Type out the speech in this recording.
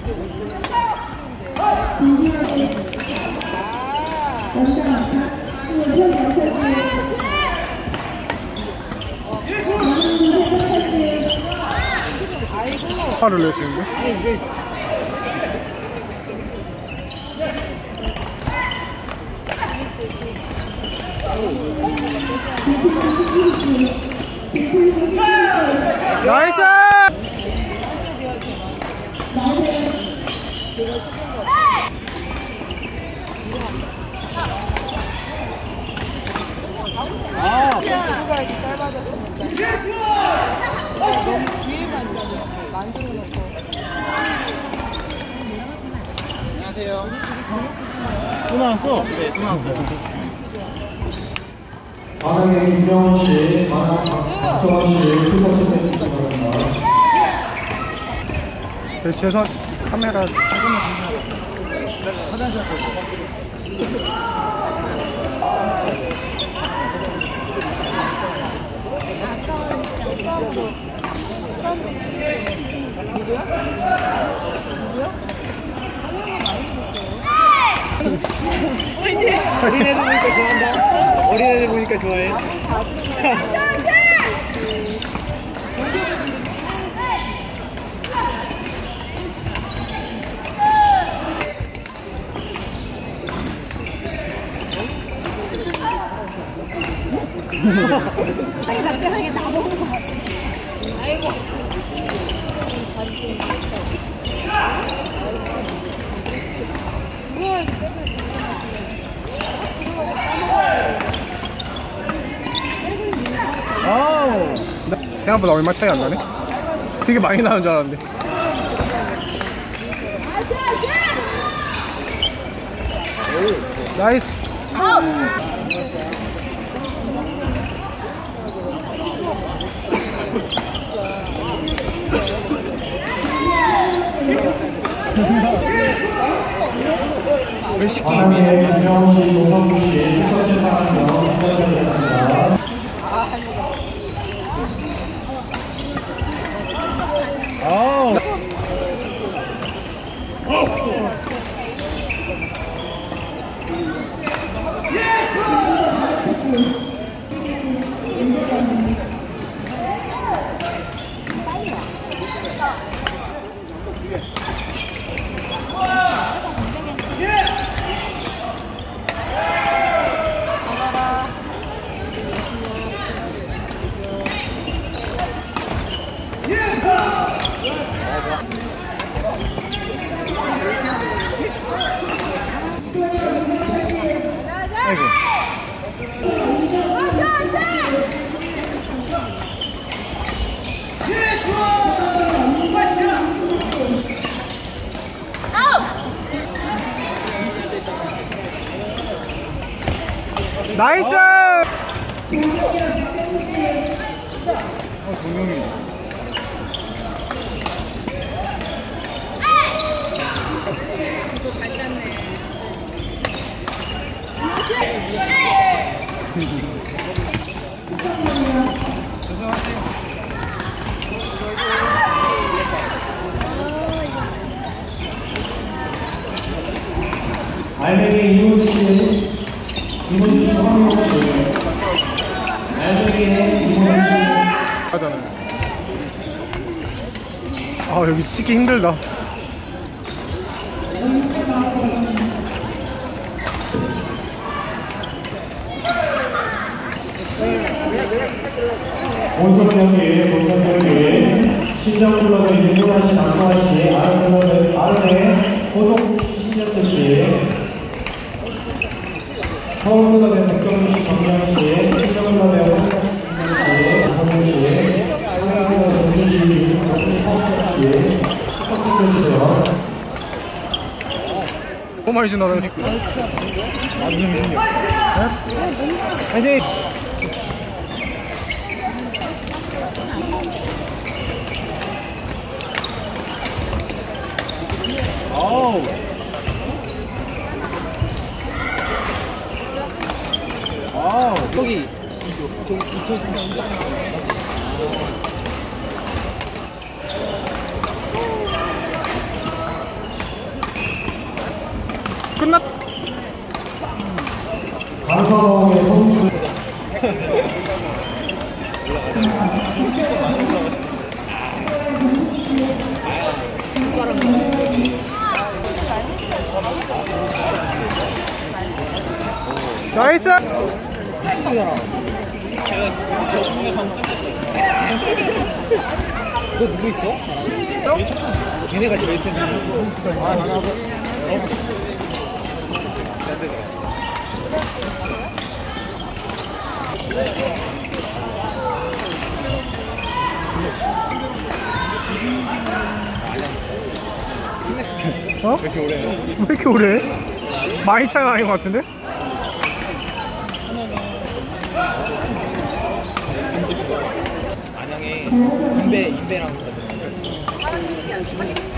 화를 내시는데? 나이스! 아, 누가 이렇게 짧아졌으니까 너무 뒤에만 만들어 놓고. 안녕하세요. 또 나왔어? 네, 또 나왔어요. 반항의 김정원 씨, 박정원 씨 출석 체크해 주시기 바랍니다. 죄송, 카메라 조금만 주세요. 화장실 가서. 어린애들 보니까 좋아한다. 어린애들 보니까 좋아해. 자기 작정하게 나보고 것 같아. 아이고. 아우, 생각보다 얼마 차이 안 나네? 되게 많이 나는 줄 알았는데. 나이스! 반항의 김정원 씨, 노성구 씨 출석 체크하며 인터뷰했습니다. 아우! 나이스! 동영이. 잘 땄네. 알맹이 이호수 씨, 이호수 씨, 황민호 씨. 알맹이의 이호수 씨. 하잖아요. 아, 여기 찍기 힘들다. 본선 경기 신정클럽의 윤문하씨, 남성하씨, 아른의 호종 신정수 씨, 서울클럽의 백정훈씨, 정명씨, 신정클럽의 홍진씨, 정명씨, 서울클럽의 정준씨, 서울클럽씨, 축하드려주세요. 너무 많이 지나다녔을 거야. 아주 정신이 없어. 화이팅! 아우! 아우! 저기 이쪽 수상인데 맞지? 나이스! 너 누구 있어? 걔네가 제일 센. 어? 왜 이렇게 오래 해? 왜 이렇게 오래 해? 많이 차이가 아닌 것 같은데? 안양에 인배랑